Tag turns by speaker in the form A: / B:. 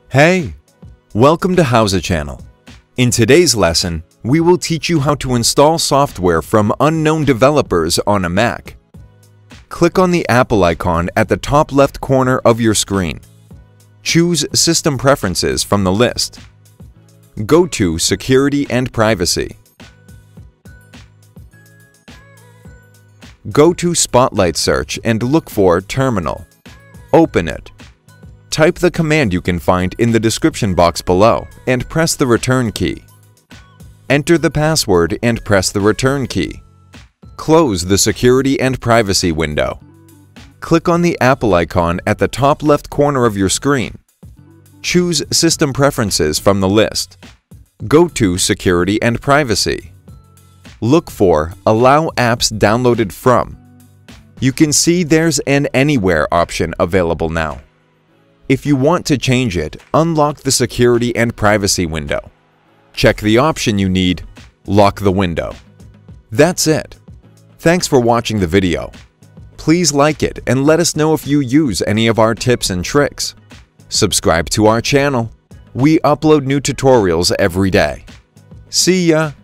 A: Hey! Welcome to Howza Channel. In today's lesson, we will teach you how to install software from unknown developers on a Mac. Click on the Apple icon at the top left corner of your screen. Choose System Preferences from the list. Go to Security and Privacy. Go to Spotlight Search and look for Terminal. Open it. Type the command you can find in the description box below and press the return key. Enter the password and press the return key. Close the Security and Privacy window. Click on the Apple icon at the top left corner of your screen. Choose System Preferences from the list. Go to Security and Privacy. Look for Allow Apps Downloaded From. You can see there's an Anywhere option available now. If you want to change it, unlock the Security and Privacy window. Check the option you need, lock the window. That's it. Thanks for watching the video. Please like it and let us know if you use any of our tips and tricks. Subscribe to our channel. We upload new tutorials every day. See ya!